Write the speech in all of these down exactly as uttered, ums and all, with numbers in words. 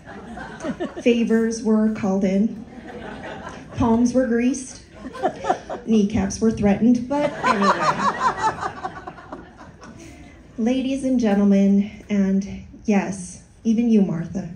Favors were called in. Palms were greased. Kneecaps were threatened, but anyway. Ladies and gentlemen, and yes, even you, Martha.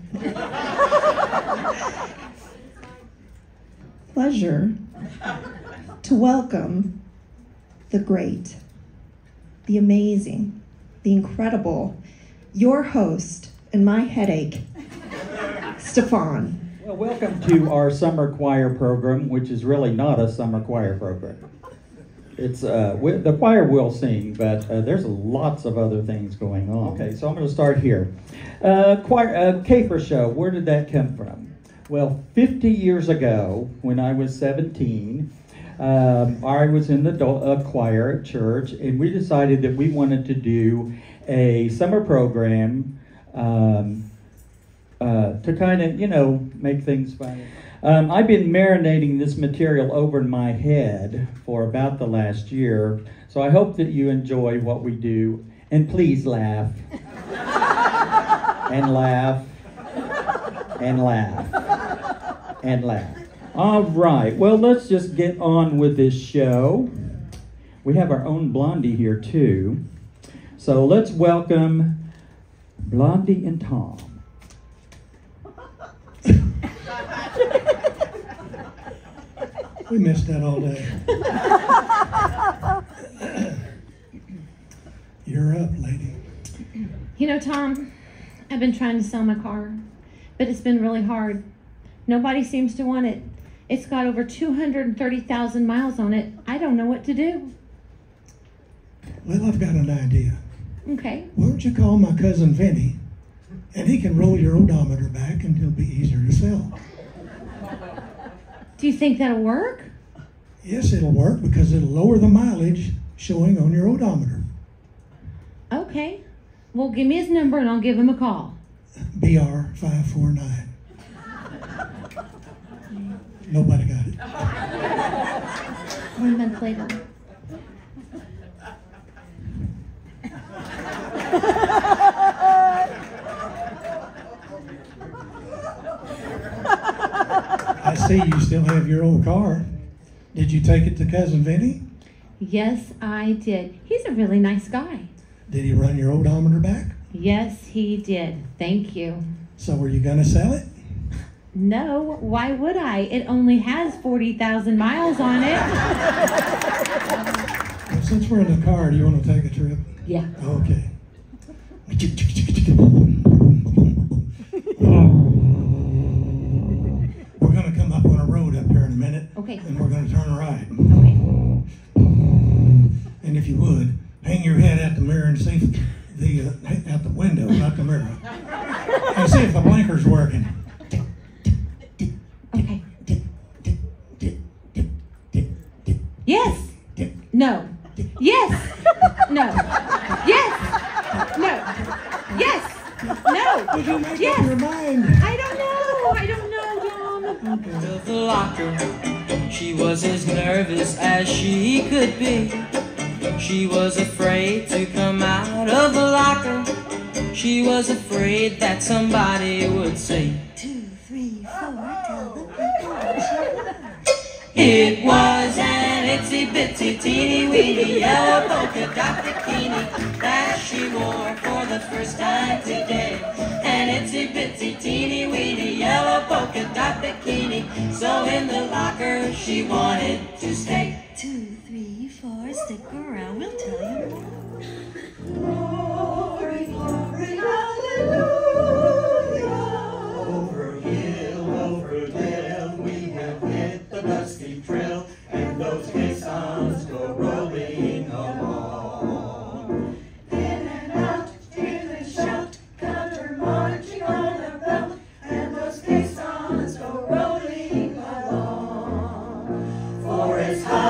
Pleasure to welcome the great, the amazing, the incredible, your host and my headache, Stefan. Well, welcome to our summer choir program, which is really not a summer choir program. It's uh, we, the choir will sing, but uh, there's lots of other things going on. Okay, so I'm going to start here. Uh, choir, uh, caper show, where did that come from? Well, fifty years ago, when I was seventeen, um, I was in the uh, choir at church, and we decided that we wanted to do a summer program um, uh, to kind of, you know, make things fun. Um, I've been marinating this material over in my head for about the last year, so I hope that you enjoy what we do, and please laugh, and laugh, and laugh, and laugh. All right, well, let's just get on with this show. We have our own Blondie here, too. So let's welcome Blondie and Tom. We missed that all day. You're up, lady. You know, Tom, I've been trying to sell my car, but it's been really hard. Nobody seems to want it. It's got over two hundred thirty thousand miles on it. I don't know what to do. Well, I've got an idea. Okay. Why don't you call my cousin Vinny, and he can roll your odometer back, and it'll be easier to sell. Do you think that'll work? Yes, it'll work because it'll lower the mileage showing on your odometer. Okay. Well, give me his number and I'll give him a call. B R five four nine. Nobody got it. One month later. I see you still have your old car. Did you take it to Cousin Vinny? Yes, I did. He's a really nice guy. Did he run your odometer back? Yes, he did. Thank you. So were you going to sell it? No, why would I? It only has forty thousand miles on it. Well, since we're in the car, do you want to take a trip? Yeah. Okay. We're going to come up on a road up here in a minute. Okay. And we're going to turn right. Okay. And if you would, hang your head at the mirror and see the uh, at the window, not the mirror, and see if the blinker's working. Okay. Yes. No. Yes. No. Yes. No. Yes. No. Did you make Yes. up your mind? I don't know. I don't know, Tom. Okay. The locker, she was as nervous as she could be. She was afraid to come out of the locker. She was afraid that somebody would say, Two, three, four, tell the people what you love. it was an itsy bitsy teeny weeny yellow polka dot bikini that she wore for the first time today. An itsy bitsy teeny weeny yellow polka dot bikini, so in the locker she wanted to stay. Two, three, four, stick around, we'll tell you more. Glory, glory, hallelujah. Over hill, over dale, we have hit the dusty trail, and those caissons go rolling along. In and out, in and shout, counter marching on a belt, and those caissons go rolling along. For as high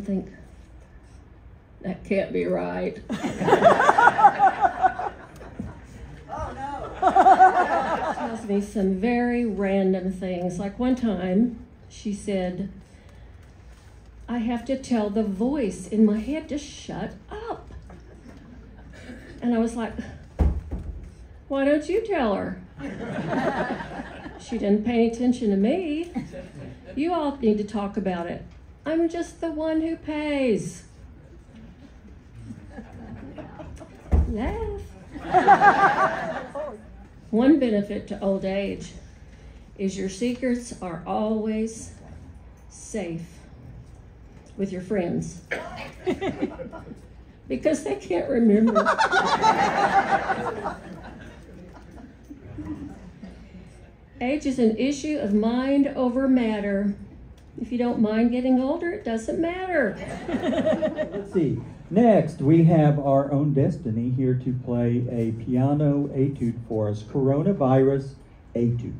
and think, that can't be right. Tells me some very random things. Like one time, she said, I have to tell the voice in my head to shut up. And I was like, why don't you tell her? She didn't pay any attention to me. You all need to talk about it. I'm just the one who pays. Laugh. One benefit to old age is your secrets are always safe with your friends because they can't remember. Age is an issue of mind over matter. If you don't mind getting older, it doesn't matter. Let's see. Next, we have our own Destiny here to play a piano etude for us. Coronavirus etude.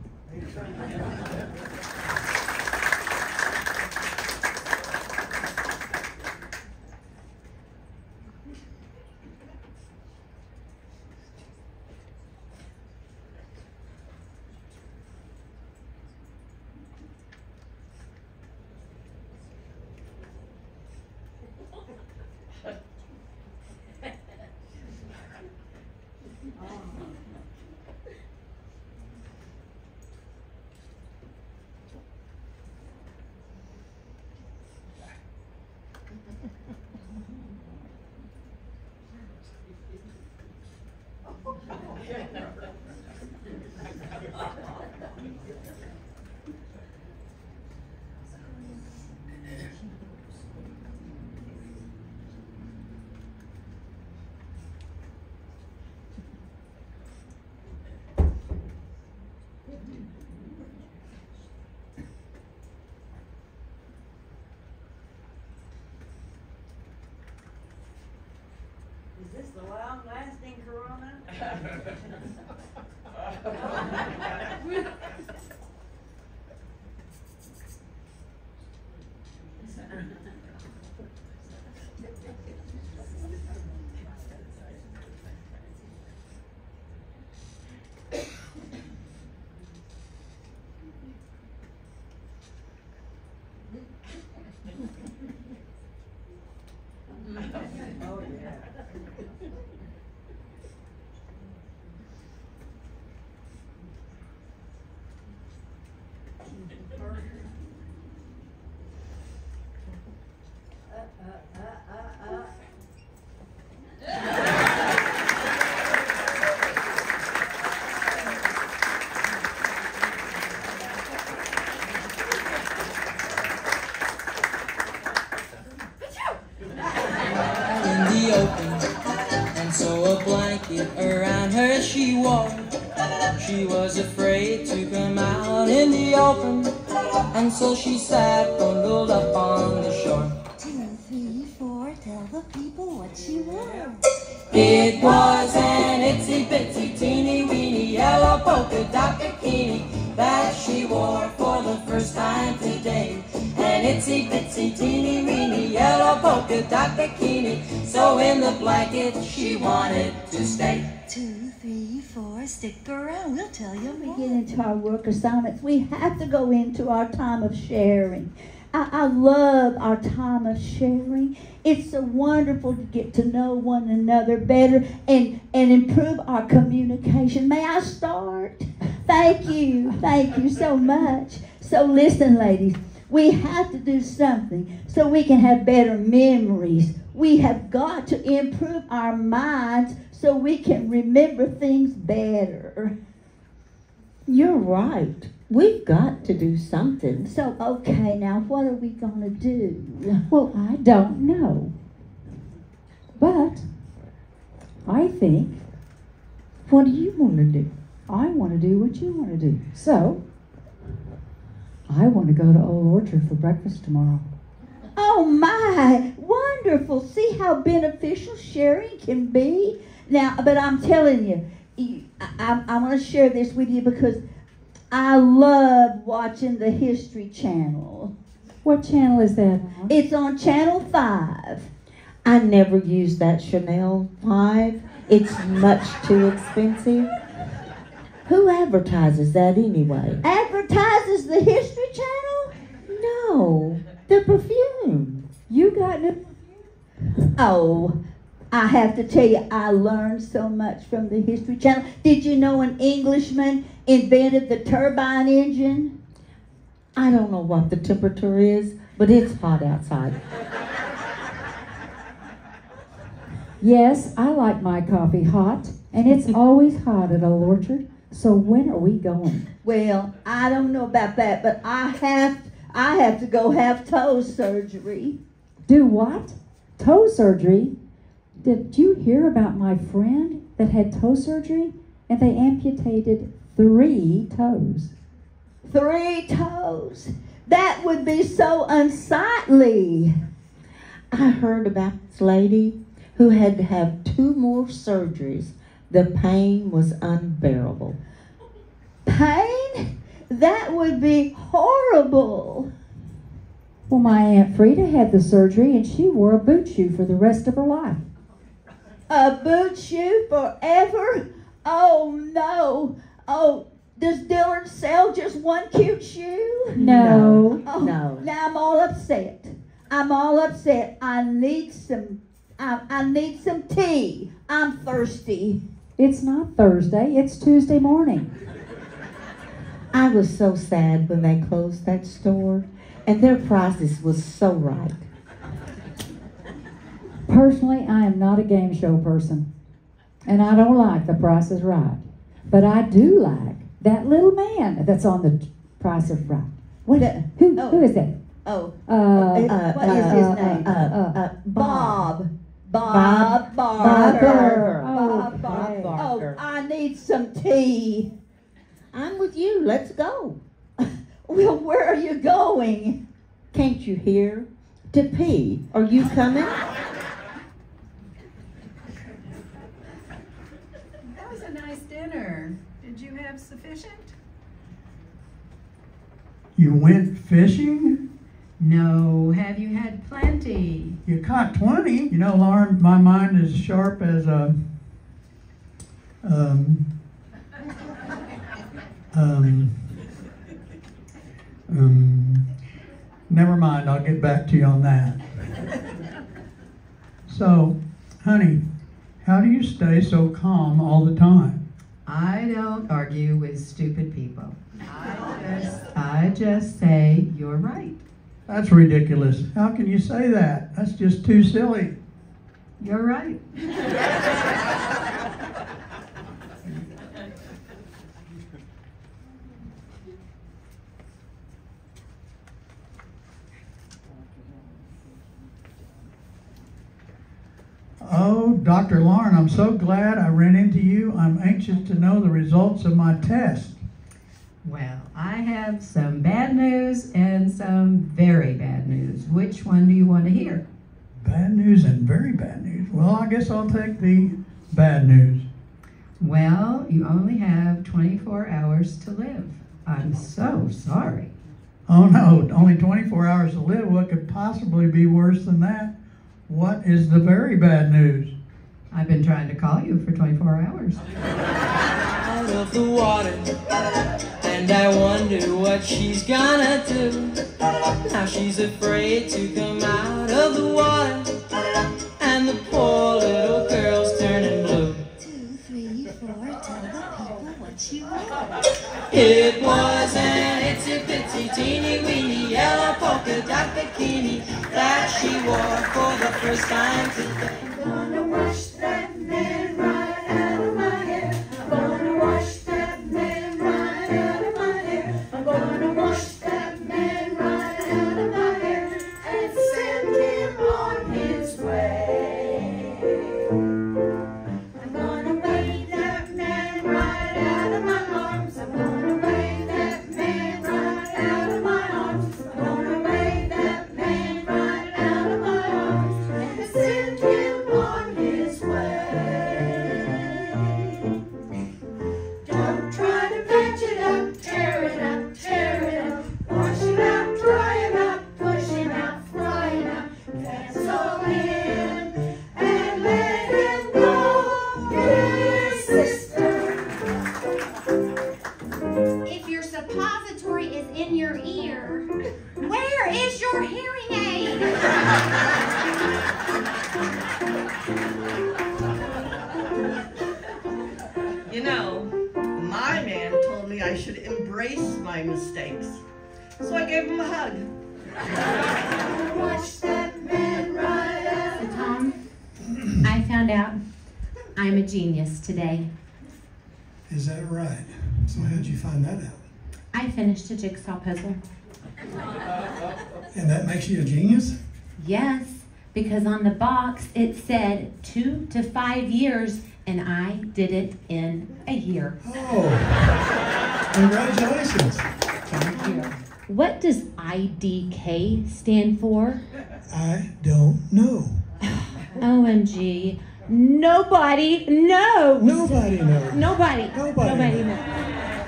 Is this the long-lasting corona? Oh, yeah. Uh, uh, uh, uh, uh. In the open, and so a blanket around her she wore. She was afraid to come out in the open, and so she sat bundled up on the shore. Two, three, four, tell the people what she wore. It was an itsy bitsy teeny weeny yellow polka dot bikini that she wore for the first time today. An itsy bitsy teeny weeny yellow polka dot bikini, so in the blanket she wanted to stay. Two, three, four, stick around, we'll tell you We more. get into our work assignments, we have to go into our time of sharing. I, I love our time of sharing. It's so wonderful to get to know one another better and, and improve our communication. May I start? Thank you. Thank you so much. So listen, ladies, we have to do something so we can have better memories. We have got to improve our minds so we can remember things better. You're right. We've got to do something. So, okay, now what are we going to do? Well, I don't know. But I think, what do you want to do? I want to do what you want to do. So, I want to go to Old Orchard for breakfast tomorrow. Oh my, wonderful. See how beneficial sharing can be? Now, but I'm telling you, you I, I'm, I'm going to share this with you because I love watching the History Channel. What channel is that? It's on Channel five. I never use that Chanel five. It's much too expensive. Who advertises that anyway? Advertises the History Channel? No, the perfume. You got new perfume? Oh, I have to tell you, I learned so much from the History Channel. Did you know an Englishman invented the turbine engine? I don't know what the temperature is, but it's hot outside. Yes, I like my coffee hot, and it's always hot at Old Orchard. So when are we going? Well, I don't know about that, but I have I have to go have toe surgery. Do what? Toe surgery? Did you hear about my friend that had toe surgery and they amputated three toes? Three toes? That would be so unsightly. I heard about this lady who had to have two more surgeries. The pain was unbearable. Pain? That would be horrible. Well, my Aunt Frida had the surgery and she wore a boot shoe for the rest of her life. A boot shoe forever? Oh, no. Oh, does Dillard sell just one cute shoe? No. Oh, No. Now I'm all upset. I'm all upset. I need some, I, I need some tea. I'm thirsty. It's not Thursday, it's Tuesday morning. I was so sad when they closed that store, and their prices was so right. Personally, I am not a game show person, and I don't like The Price is Right. But I do like that little man that's on The Price is Right. What? The- Who, oh. who is that? Oh, Uh, uh, what is his uh, name? uh, uh, uh, Bob. Bob Bob Barker. Barker. Bob Okay. Barker. Barker. Oh, I need some tea. I'm with you. Let's go. Well, where are you going? Can't you hear? To pee. Are you coming? That was a nice dinner. Did you have sufficient? You went fishing? No. Have you had plenty? You caught twenty. You know, Lauren, my mind is sharp as a, um, um, um, never mind, I'll get back to you on that. So, honey, how do you stay so calm all the time? I don't argue with stupid people. I just, I just say you're right. That's ridiculous. How can you say that? That's just too silly. You're right. Oh, Doctor Lauren, I'm so glad I ran into you. I'm anxious to know the results of my test. Well, I have some bad news and some very bad news. Which one do you want to hear? Bad news and very bad news. Well, I guess I'll take the bad news. Well, you only have twenty-four hours to live. I'm so sorry. Oh no, only twenty-four hours to live. What could possibly be worse than that? What is the very bad news? I've been trying to call you for twenty-four hours. Out of the water, and I wonder what she's gonna do. Now she's afraid to come out of the water, and the poor little girl's turning blue. Two, three, four, tell the people what you want. It was an itsy bitsy teeny weeny yellow polka dot bikini that she wore for the first time today. I'm gonna wash that man right out of my hair. I'm gonna wash that man right out of my hair. I'm gonna wash that man right out of my hair and send him on his way. I'm gonna wave that man right out of my arms. I'm gonna wave that man right out of my arms. I'm gonna wave that man right out of my arms and send him on his way. If your suppository is in your ear, where is your hearing aid? You know, my man told me I should embrace my mistakes. So I gave him a hug. Watch that man ride out. Tom, I found out I'm a genius today. Is that right? So how'd you find that out? I finished a jigsaw puzzle. And that makes you a genius? Yes, because on the box it said two to five years, and I did it in a year. Oh, congratulations. Thank you. What does I D K stand for? I don't know. O M G. Nobody knows. Nobody knows. Nobody. Nobody, Nobody knows. knows.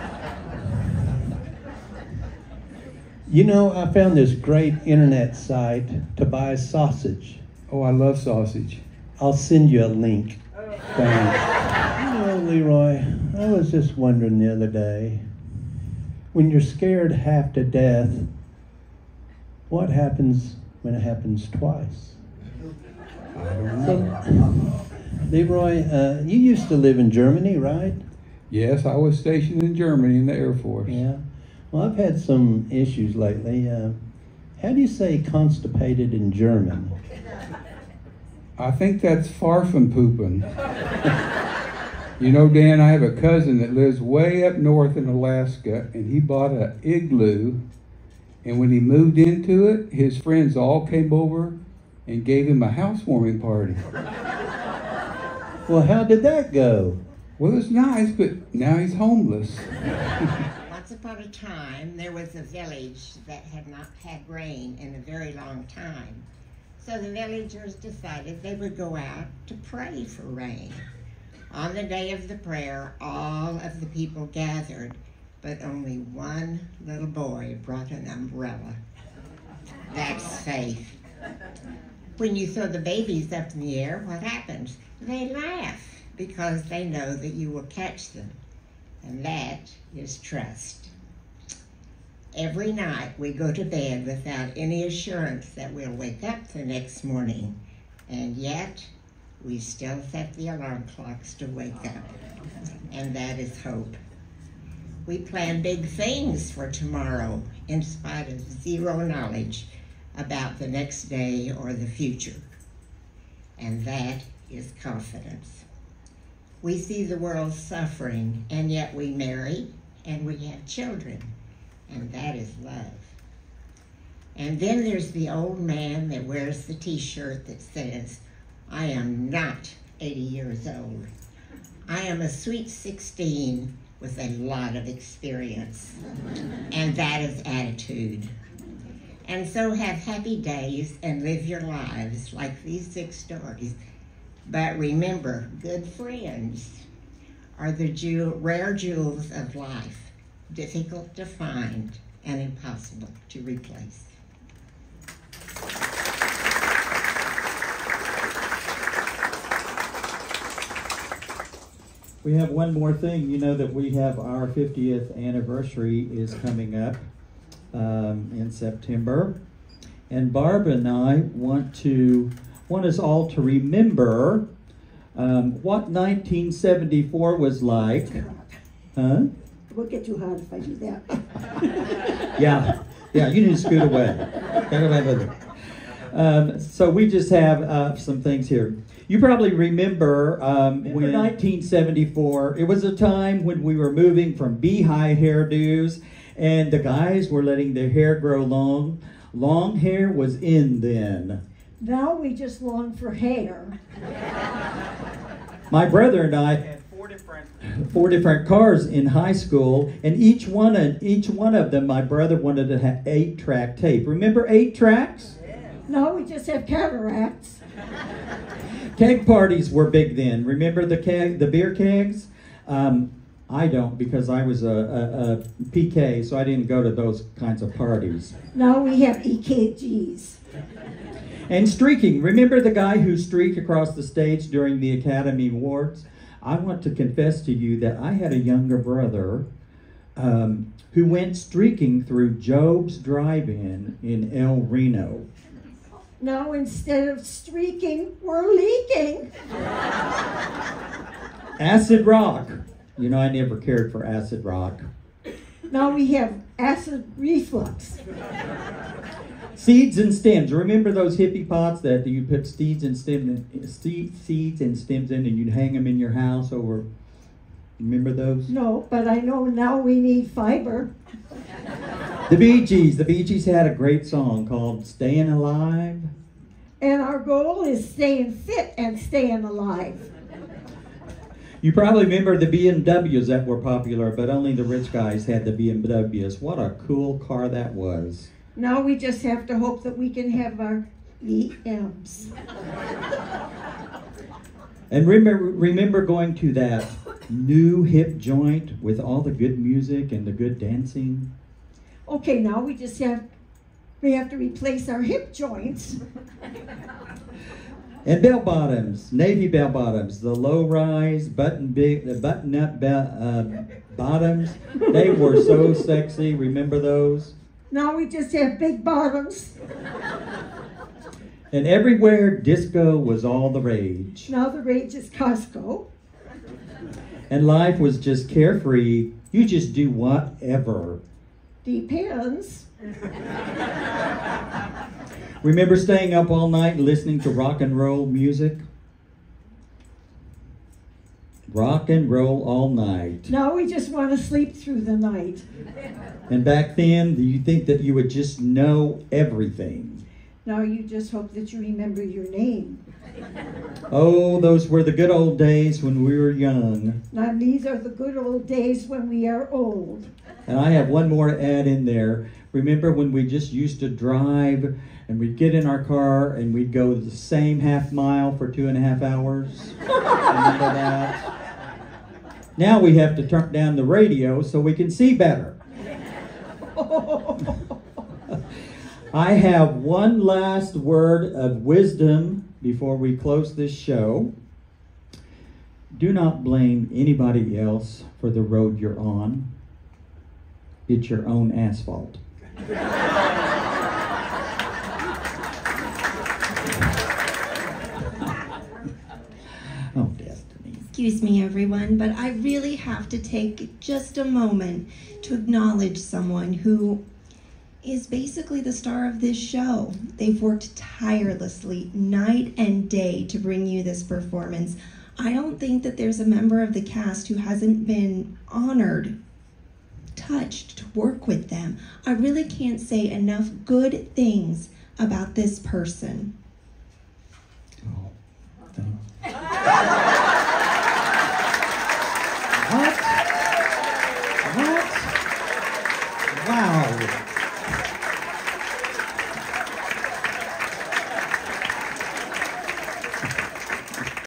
You know, I found this great internet site to buy sausage. Oh, I love sausage. I'll send you a link. Thanks. You know, Leroy, I was just wondering the other day, when you're scared half to death, what happens when it happens twice? I don't know. Leroy, uh, you used to live in Germany, right? Yes, I was stationed in Germany in the Air Force. Yeah. Well, I've had some issues lately. Uh, how do you say constipated in German? I think that's far from pooping. You know, Dan, I have a cousin that lives way up north in Alaska, and he bought an igloo, and when he moved into it, his friends all came over and gave him a housewarming party. Well, how did that go? Well, it was nice, but now he's homeless. Once upon a time, there was a village that had not had rain in a very long time. So the villagers decided they would go out to pray for rain. On the day of the prayer, all of the people gathered, but only one little boy brought an umbrella. That's faith. When you throw the babies up in the air, what happens? They laugh because they know that you will catch them. And that is trust. Every night we go to bed without any assurance that we'll wake up the next morning, and yet we still set the alarm clocks to wake up, and that is hope. We plan big things for tomorrow in spite of zero knowledge about the next day or the future, and that is confidence. We see the world suffering, and yet we marry and we have children, and that is love. And then there's the old man that wears the t-shirt that says, I am not eighty years old. I am a sweet sixteen with a lot of experience, and that is attitude. And so have happy days and live your lives like these six stories. But remember, good friends are the jewel, rare jewels of life, difficult to find and impossible to replace. We have one more thing. You know that we have our fiftieth anniversary is coming up um, in September. And Barb and I want to want us all to remember um, what nineteen seventy-four was like. Huh? It will get too hard if I do that. Yeah, yeah, you need to scoot away. Um, so we just have uh, some things here. You probably remember um, when nineteen seventy-four, it was a time when we were moving from bee-high hairdos, and the guys were letting their hair grow long. Long hair was in then. Now we just long for hair. My brother and I had four different four different cars in high school, and each one of each one of them, my brother wanted to have eight-track tape. Remember eight tracks? No, we just have cataracts. Keg parties were big then. Remember the keg, the beer kegs? Um, I don't, because I was a, a, a P K, so I didn't go to those kinds of parties. Now we have E K Gs. And streaking. Remember the guy who streaked across the stage during the Academy Awards? I want to confess to you that I had a younger brother um, who went streaking through Job's drive-in in El Reno. Now instead of streaking, we're leaking. Acid rock. You know, I never cared for acid rock. Now we have acid reflux. Seeds and stems. Remember those hippie pots that you put seeds and stem, seeds and stems in, and you'd hang them in your house over? Remember those? No, but I know now we need fiber. The Bee Gees. The Bee Gees had a great song called "Staying Alive." And our goal is staying fit and staying alive. You probably remember the B M Ws that were popular, but only the rich guys had the B M Ws. What a cool car that was. Now we just have to hope that we can have our E Ms. And remember, remember going to that new hip joint with all the good music and the good dancing? Okay, now we just have, we have to replace our hip joints. And bell bottoms, navy bell bottoms, the low rise button big, the button up bell, uh, bottoms. They were so sexy. Remember those? Now we just have big bottoms. And everywhere disco was all the rage. Now the rage is Costco. And life was just carefree. You just do whatever. Depends. Remember staying up all night and listening to rock and roll music? Rock and roll all night. Now we just want to sleep through the night. And back then, you think that you would just know everything. Now you just hope that you remember your name. Oh, those were the good old days when we were young. Now these are the good old days when we are old. And I have one more to add in there. Remember when we just used to drive and we'd get in our car and we'd go the same half mile for two and a half hours? Remember that? Now we have to turn down the radio so we can see better. I have one last word of wisdom before we close this show. Do not blame anybody else for the road you're on. It's your own asphalt. Oh, Destiny. Excuse me, everyone, but I really have to take just a moment to acknowledge someone who is basically the star of this show. They've worked tirelessly night and day to bring you this performance. I don't think that there's a member of the cast who hasn't been honored, touched to work with them. I really can't say enough good things about this person.